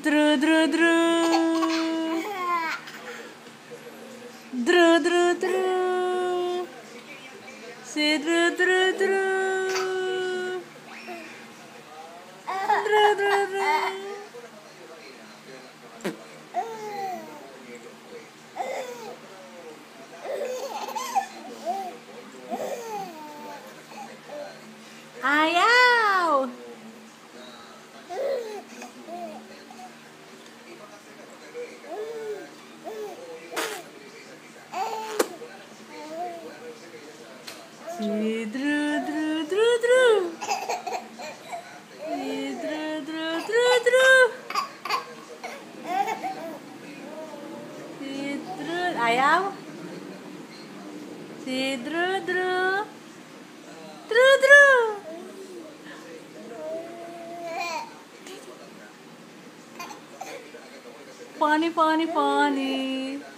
Dru dru dru. Dru dru dru. Si dru dru dru. Dru dru dru. Ayaw. Si dru dru dru dru. Si dru dru dru dru. Si dru ayaw. Si dru dru. Dru dru. Funny, funny, funny.